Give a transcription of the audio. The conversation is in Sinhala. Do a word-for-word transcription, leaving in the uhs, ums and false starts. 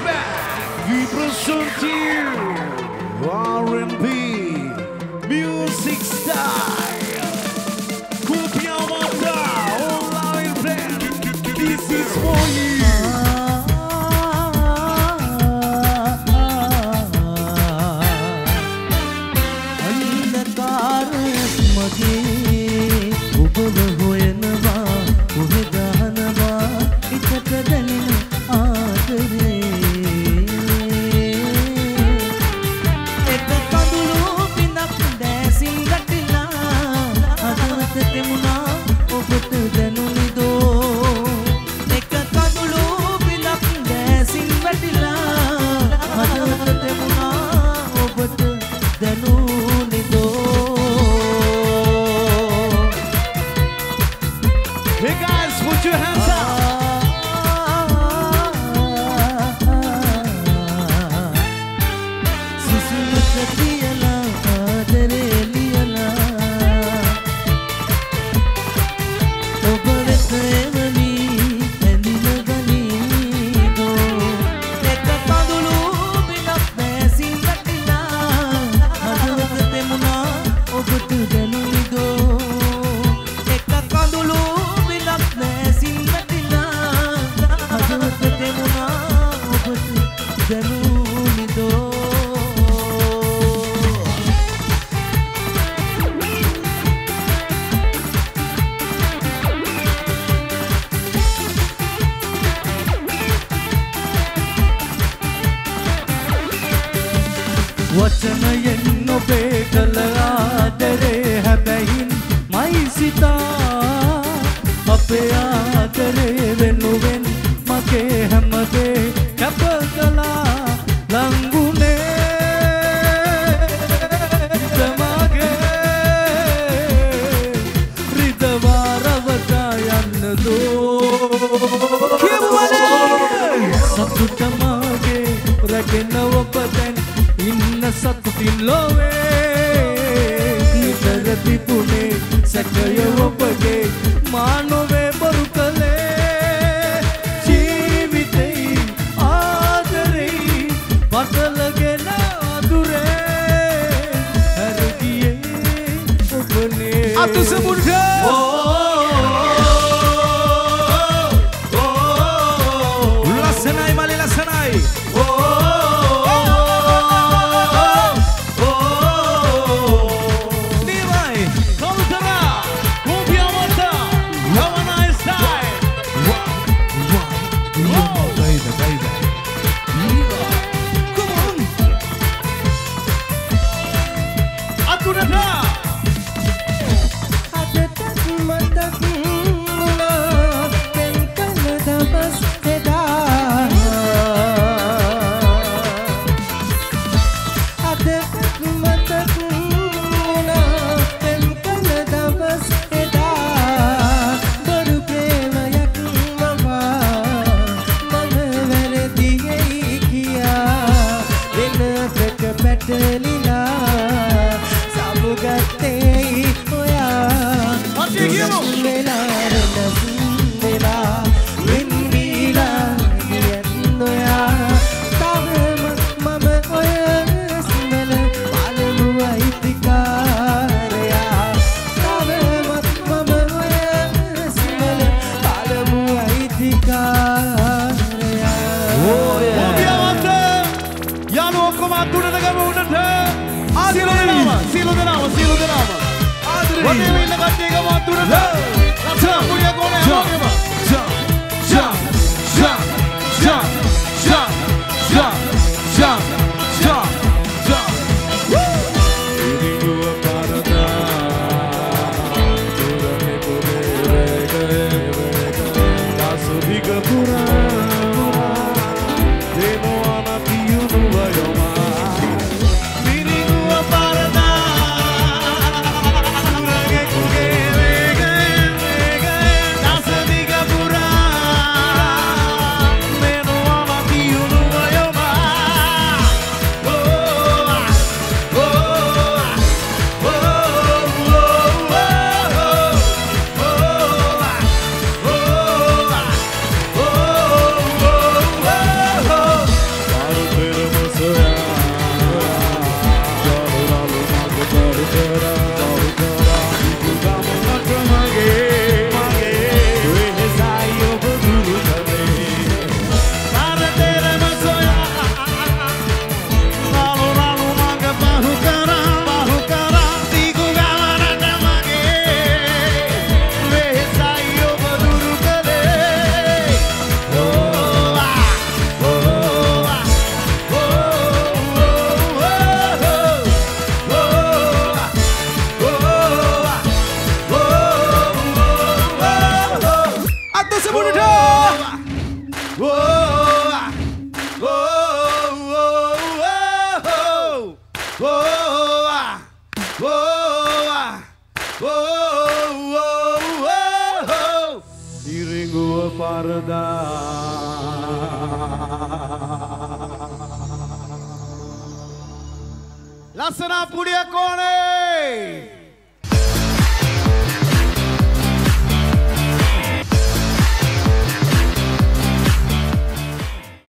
back. We present you R and B music style. Kopiah Mata, online brand. This is for you. වචනයෙන් ඔබේ කළ ආදරේ හැබැයින් මයි සිතා අපේ ආදරේ වෙනුවෙන් මගේ හැමදේ කැප කළා ලංගුනේ තමගේ රිදවාරවතා යන්නදෝ සතුට මගේ රැගෙන ඔබ දැන් ඉන්න සතුටින් ලෝවේ නිතර තිබුණේ සැකය ඔබගේ මා නොවේ බොරු කළේ ජීවිතේ ආදරේ පතලගෙන අදුරේ හැරගියේ ඔබනේ අතුසමුඩ ලස්සනයි මලි ලස්සනයි Oh, oh, oh, oh. Iringuwa parda. Lasana pudiya kone.